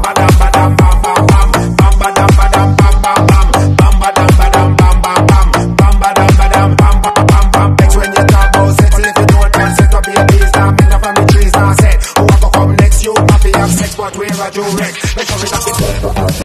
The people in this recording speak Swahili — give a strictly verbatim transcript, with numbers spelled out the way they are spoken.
badam badam bam bam bam, bam badam badam bam bam bam, bam badam badam bam bam bam, bam badam badam bam bam bam bam. Next when you talk about sex, if you don't consent to be a beast, now me no from the trees now set. Who want to come next? You happy have sex, but where are you?